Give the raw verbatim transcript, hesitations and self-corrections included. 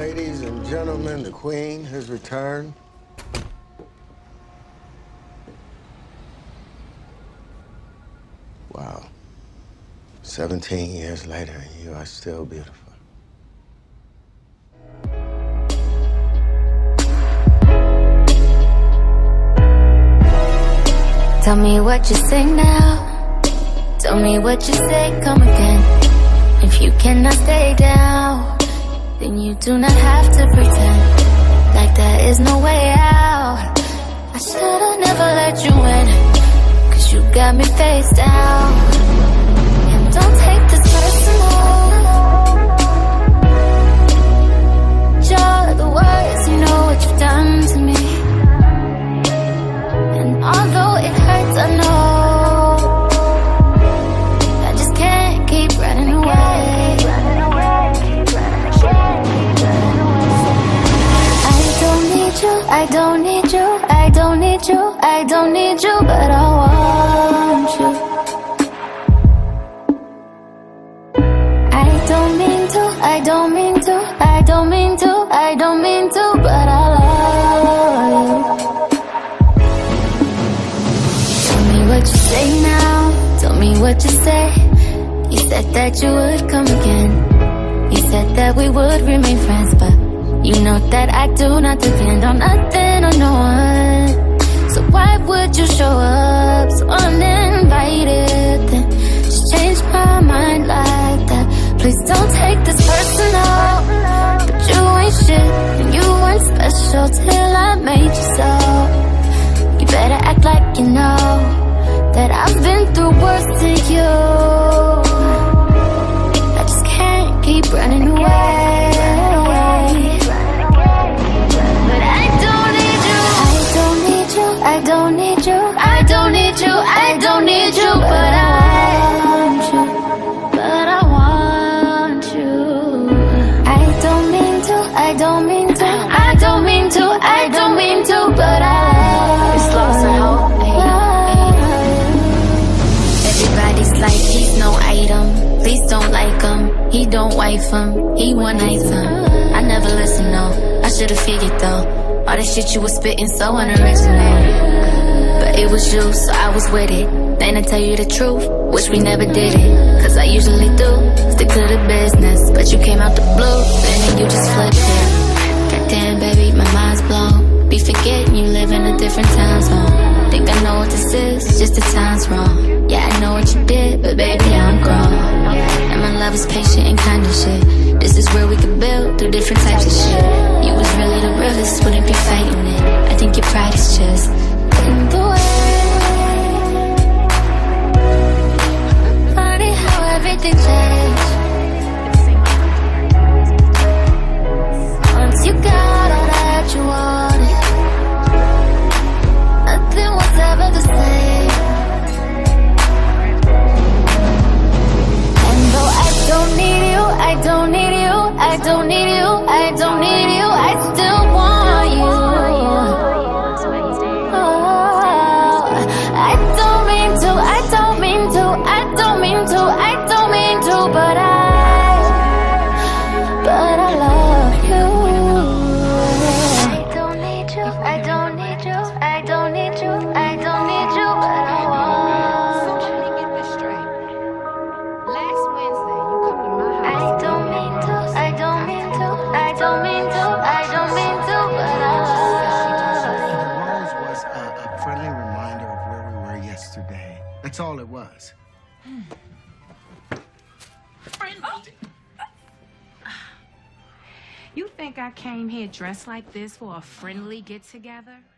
Ladies and gentlemen, the Queen has returned. Wow. seventeen years later, and you are still beautiful. Tell me what you say now. Tell me what you say, come again. If you cannot stay down, then you do not have to pretend like there is no way out. I should've never let you in, cause you got me face down. And don't take this personal. You're the worst, you know what you've done to me. And although it hurts, I know I just can't keep running away. I don't need you, I don't need you, I don't need you, but I want you. I don't mean to, I don't mean to, I don't mean to, I don't mean to, but I love you. Tell me what you say now, tell me what you say. You said that you would come again. You said that we would remain friends, but you know that I do not depend on nothing or no one. So why would you show up so uninvited, then just change my mind like that? Please don't take this personal, but you ain't shit and you weren't special till I made you so. You better act like you know that I've been through worse to you. I just can't keep running away. I don't need you, I don't need you, I don't need you, but I want you, but I want you. I don't mean to, I don't mean to, I don't mean to, I don't mean to, but I it's lost at home. Everybody's like he's no item, please don't like him. He don't wife him, he one night him. I never listen, no, I should've figured though. All the shit you was spitting so unoriginal, but it was you, so I was with it. Then I tell you the truth, wish we never did it, cause I usually do stick to the business, but you came out the blue, then you just flipped it. Goddamn baby, my mind's blown. Be forgetting you live in a different time zone. Think I know what this is, just the time's wrong. Yeah, I know what you did, but baby, I'm grown. And my love is patient and kind of shit. This is where we could build through different types of shit. You was really the realest, wouldn't be fighting it. I think your pride is just in the way. Funny how everything changed once you got all that you wanted. Nothing was ever the same. And though I don't need you, I don't need you, I don't need you, I don't need you, I still want you. Oh, I don't mean to, I don't mean to, I don't mean to, I don't mean to, but I, but I love you. I don't need you, I don't need you, I don't need you, I don't need you, but I want you. Let me get this straight. Last Wednesday, you come to my house. I don't mean to, I don't mean to, I don't mean to, I don't mean to, but I love. The rose was a, a friendly reminder of where we were yesterday. That's all it was. You think I came here dressed like this for a friendly get-together?